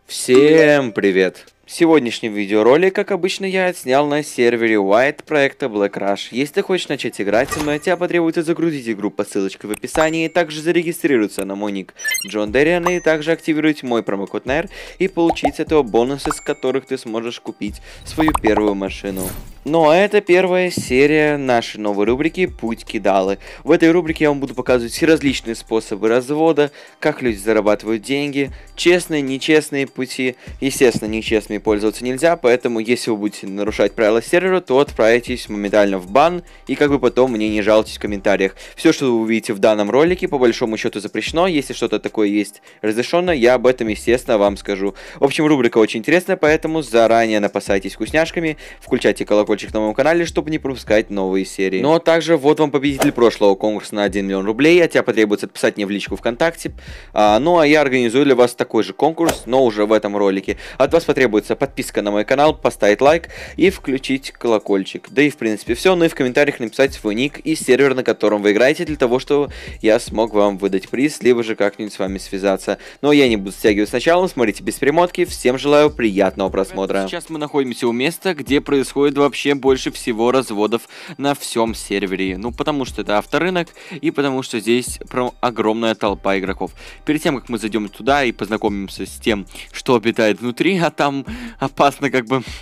Всем привет! Сегодняшний видеоролик, как обычно, я отснял на сервере White проекта Black Rush. Если ты хочешь начать играть со мной, тебе потребуется загрузить игру по ссылочке в описании, также зарегистрироваться на мой ник Джон Дерриан и также активировать мой промокод NER и получить с этого бонусы, с которых ты сможешь купить свою первую машину. Ну а это первая серия нашей новой рубрики «Путь Кидалы». В этой рубрике я вам буду показывать все различные способы развода, как люди зарабатывают деньги, честные, нечестные пути. Естественно, нечестными пользоваться нельзя, поэтому если вы будете нарушать правила сервера, то отправитесь моментально в бан, и как бы потом мне не жалуйтесь в комментариях. Все, что вы увидите в данном ролике, по большому счету запрещено. Если что-то такое есть разрешено, я об этом, естественно, вам скажу. В общем, рубрика очень интересная, поэтому заранее напасайтесь вкусняшками, включайте колокольчик на моем канале, чтобы не пропускать новые серии. Ну а также вот вам победитель прошлого конкурса на 1 миллион рублей, от тебя потребуется отписать мне в личку ВКонтакте. Ну а я организую для вас такой же конкурс, но уже в этом ролике. От вас потребуется подписка на мой канал, поставить лайк и включить колокольчик. Да и в принципе все, ну и в комментариях написать свой ник и сервер, на котором вы играете, для того, чтобы я смог вам выдать приз, либо же как-нибудь с вами связаться. Но я не буду стягивать сначала, смотрите без перемотки, всем желаю приятного просмотра. Сейчас мы находимся у места, где происходит вообще больше всего разводов на всем сервере. Ну потому что это авторынок и потому что здесь прям огромная толпа игроков. Перед тем, как мы зайдем туда и познакомимся с тем, что обитает внутри, а там опасно как бы...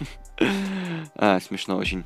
смешно очень.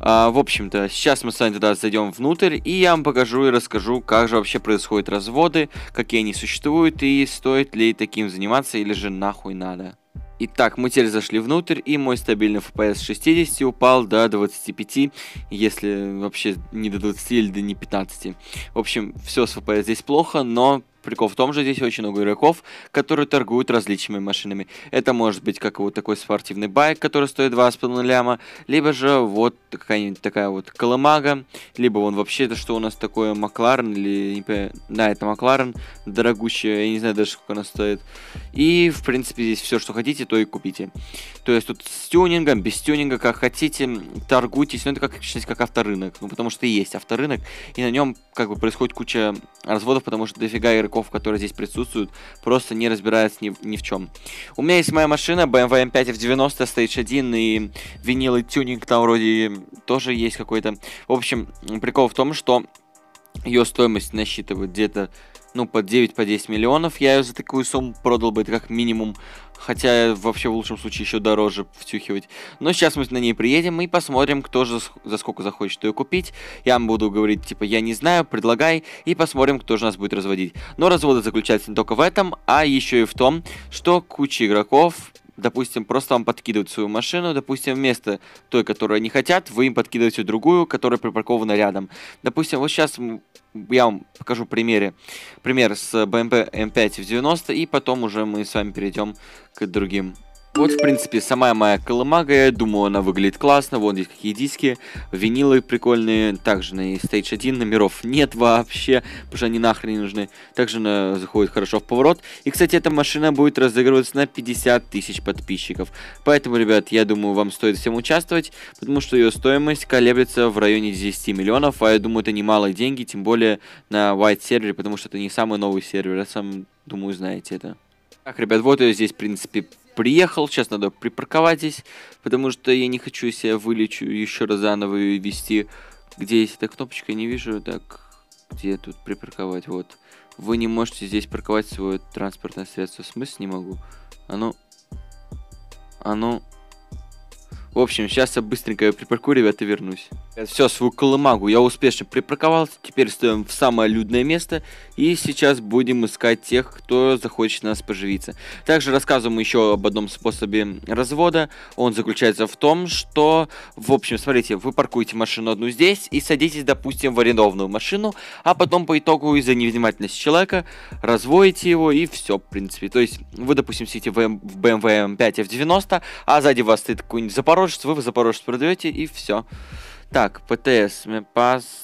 В общем-то, сейчас мы с вами туда зайдем внутрь, и я вам покажу и расскажу, как же вообще происходят разводы, какие они существуют, и стоит ли таким заниматься, или же нахуй надо. Итак, мы теперь зашли внутрь, и мой стабильный FPS с 60 упал до 25, если вообще не до 20 или до не 15. В общем, все с FPS здесь плохо, но... Прикол в том же, здесь очень много игроков, которые торгуют различными машинами. Это может быть как вот такой спортивный байк, который стоит 2,5 ляма, либо же вот какая-нибудь такая вот колымага, либо вон вообще это что у нас такое, Макларен, или, да, это Макларен, дорогущая, я не знаю даже сколько она стоит. И, в принципе, здесь все, что хотите, то и купите. То есть тут с тюнингом, без тюнинга, как хотите, торгуйтесь, но это как авторынок, ну потому что есть авторынок, и на нем как бы происходит куча разводов, потому что дофига игроков, которые здесь присутствуют, просто не разбираются ни в чем. У меня есть моя машина BMW M5 F90 Stage 1 и винил и тюнинг там вроде тоже есть какой-то. В общем, прикол в том, что ее стоимость насчитывает где-то, ну, по 9-10 миллионов. Я ее за такую сумму продал бы, это как минимум. Хотя вообще в лучшем случае еще дороже втюхивать. Но сейчас мы на ней приедем и посмотрим, кто же за сколько захочет ее купить. Я вам буду говорить, типа, я не знаю, предлагай. И посмотрим, кто же нас будет разводить. Но разводы заключаются не только в этом, а еще и в том, что куча игроков... Допустим, просто вам подкидывают свою машину, допустим, вместо той, которую они хотят, вы им подкидываете другую, которая припаркована рядом. Допустим, вот сейчас я вам покажу пример с BMW M5 F90, и потом уже мы с вами перейдем к другим. Вот, в принципе, сама моя колымага, я думаю, она выглядит классно. Вон здесь какие диски, винилы прикольные. Также на Stage 1 номеров нет вообще, потому что они нахрен не нужны. Также она заходит хорошо в поворот. И, кстати, эта машина будет разыгрываться на 50 тысяч подписчиков. Поэтому, ребят, я думаю, вам стоит всем участвовать, потому что ее стоимость колеблется в районе 10 миллионов. А я думаю, это немалые деньги, тем более на White сервере, потому что это не самый новый сервер. Я сам думаю, знаете это. Так, ребят, вот я здесь, в принципе, приехал. Сейчас надо припарковать здесь, потому что я не хочу себя вылечу еще раз заново ее вести. Где есть эта кнопочка, не вижу. Так, где тут припарковать? Вот. Вы не можете здесь парковать свое транспортное средство. В смысле не могу? А ну... В общем, сейчас я быстренько припаркую, ребята, и вернусь. Все, свою колымагу я успешно припарковался. Теперь стоим в самое людное место. И сейчас будем искать тех, кто захочет нас поживиться. Также рассказываем еще об одном способе развода. Он заключается в том, что, в общем, смотрите, вы паркуете машину одну здесь и садитесь, допустим, в арендованную машину. А потом по итогу из-за невнимательности человека разводите его и все, в принципе. То есть вы, допустим, сидите в BMW M5 F90, а сзади вас стоит какой-нибудь Запорожец, вы Запорожец продаете и все. Так, ПТС, МПАС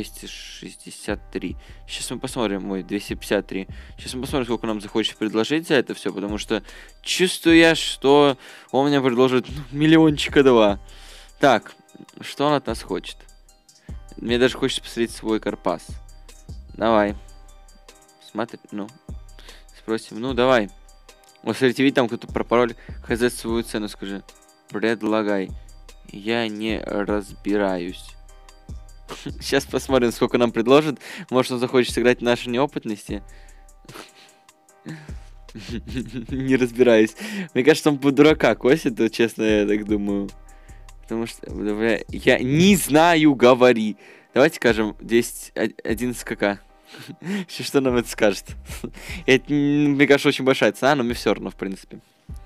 263. Сейчас мы посмотрим, ой, 253. Сейчас мы посмотрим, сколько нам захочется предложить за это все, потому что чувствую я, что он мне предложит миллиончика 2. Так, что он от нас хочет? Мне даже хочется посмотреть свой Карпас. Давай. Смотри, ну. Спросим, ну давай. Вот смотрите, видите, там кто-то про пароль. ХЗ свою цену скажи. Предлагай. Я не разбираюсь. Сейчас посмотрим, сколько нам предложат. Может, он захочет сыграть в нашей неопытности. Не разбираюсь. Мне кажется, он по дурака косит, честно, я так думаю. Потому что, бля, я не знаю, говори. Давайте скажем 10, 11 кк. Что нам это скажет? Это, мне кажется, очень большая цена, но мне все равно, в принципе.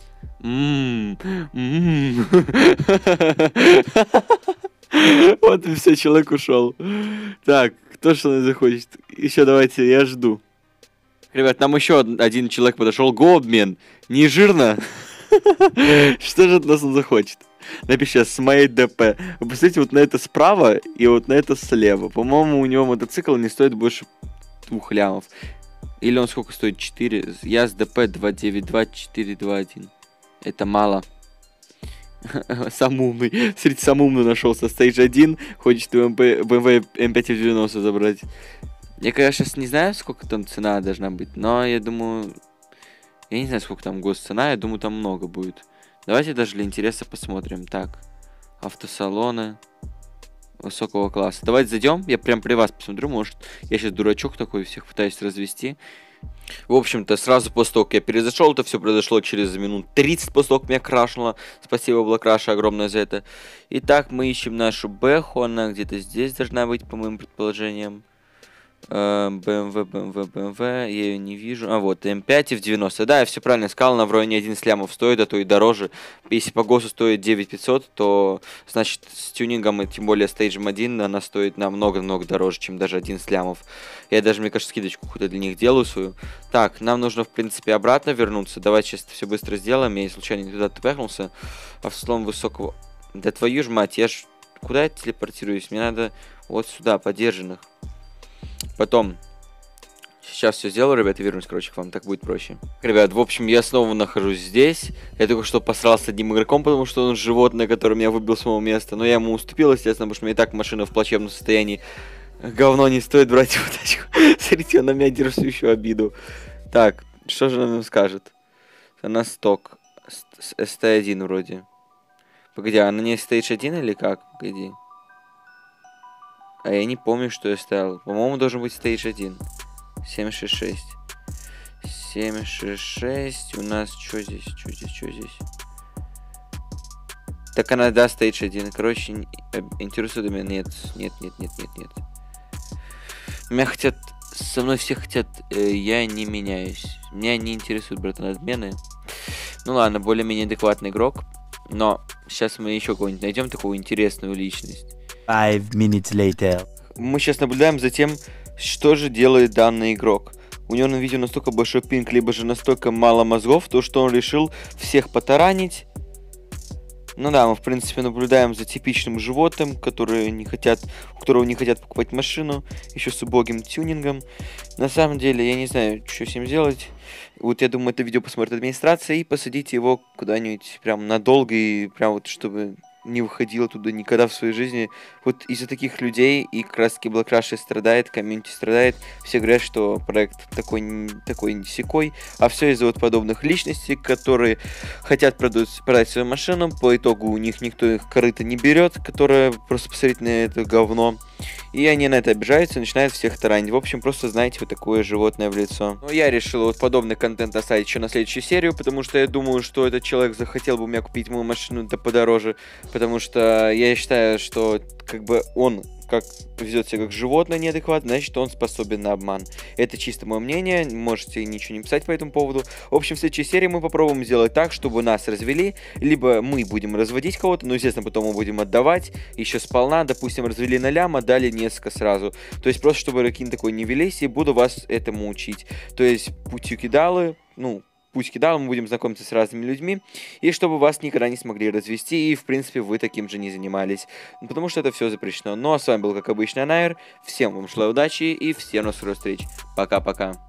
Вот и все, человек ушел. Так, кто что захочет? Еще давайте, я жду. Ребят, нам еще один человек подошел. Го обмен. Не жирно? Что же от нас он захочет? Напиши сейчас с моей ДП. Вы посмотрите вот на это справа и вот на это слева. По-моему, у него мотоцикл не стоит больше 2 лямов. Или он сколько стоит? 4. Я с ДП 292-421. Это мало. Сам умный. Смотрите, сам умный нашелся. Stage 1. Хочет BMW M5 забрать. Я, конечно, сейчас не знаю, сколько там цена должна быть. Но я думаю... Я не знаю, сколько там госцена. Я думаю, там много будет. Давайте даже для интереса посмотрим. Так. Автосалоны. Высокого класса. Давайте зайдем. Я прям при вас посмотрю. Может, я сейчас дурачок такой, всех пытаюсь развести. В общем-то, сразу после того, как я перезашел, это все произошло через минут 30 после того, как меня крашнуло. Спасибо, Black Rush, огромное за это. Итак, мы ищем нашу Бэху. Она где-то здесь должна быть, по моим предположениям. BMW, я ее не вижу. А вот, М5 и в 90. Да, я все правильно сказал, она в районе 11 лямов стоит, а то и дороже. Если по ГОСу стоит 9500, то значит с тюнингом, и тем более стейджем 1, она стоит намного-много дороже, чем даже 11 лямов. Я даже, мне кажется, скидочку какую-то для них делаю свою. Так, нам нужно, в принципе, обратно вернуться. Давайте сейчас все быстро сделаем. Я случайно не туда тпехнулся. А в слом высокого... Да твою ж мать, я ж... Куда я телепортируюсь? Мне надо вот сюда, подержанных. Потом, сейчас все сделаю, ребят, и вернусь, короче, к вам, так будет проще. Ребят, в общем, я снова нахожусь здесь. Я только что посрался с одним игроком, потому что он животное, которое меня выбил с моего места. Но я ему уступил, естественно, потому что у меня и так машина в плачевном состоянии. Говно, не стоит брать его тачку. Смотрите, он на меня держит еще обиду. Так, что же он нам скажет? Она сток. ST1 вроде. Погоди, а на ней Stage 1 или как? Погоди. А я не помню, что я ставил. По-моему, должен быть Stage 1. 766. 766. У нас что здесь? Что здесь? Так она, да, Stage 1. Короче, интересует меня. Нет. Меня хотят... Со мной все хотят... я не меняюсь. Меня не интересуют, братан, отмены. Ну ладно, более-менее адекватный игрок. Но сейчас мы еще кого-нибудь найдем, такую интересную личность. 5 minutes later. Мы сейчас наблюдаем за тем, что же делает данный игрок. У него на видео настолько большой пинг, либо же настолько мало мозгов, то что он решил всех потаранить. Ну да, мы в принципе наблюдаем за типичным животным, у которого не хотят покупать машину, еще с убогим тюнингом. На самом деле, я не знаю, что с ним сделать. Вот я думаю, это видео посмотрит администрация и посадите его куда-нибудь прям надолго и прям вот чтобы... не выходил оттуда никогда в своей жизни. Вот из-за таких людей и как раз таки Black Rush страдает, комьюнити страдает. Все говорят, что проект такой секой, а все из-за вот подобных личностей, которые хотят продать свою машину, по итогу у них никто их корыто не берет, которая просто посмотреть на это говно. И они на это обижаются и начинают всех таранить. В общем, просто знаете, вот такое животное в лицо. Но я решил вот подобный контент оставить еще на следующую серию, потому что я думаю, что этот человек захотел бы у меня купить мою машину да подороже. Потому что я считаю, что как бы он как ведет себя как животное неадекватно, значит, он способен на обман. Это чисто мое мнение, можете ничего не писать по этому поводу. В общем, в следующей серии мы попробуем сделать так, чтобы нас развели, либо мы будем разводить кого-то, но, естественно, потом мы будем отдавать еще сполна, допустим, развели на лям, дали несколько сразу. То есть просто, чтобы игроки такой не велись, и буду вас этому учить. То есть путью кидалы, пусть кидал, мы будем знакомиться с разными людьми, и чтобы вас никогда не смогли развести, и, в принципе, вы таким же не занимались, потому что это все запрещено. Ну, а с вами был, как обычно, Найр, всем вам шло удачи, и всем до скорых встреч. Пока-пока.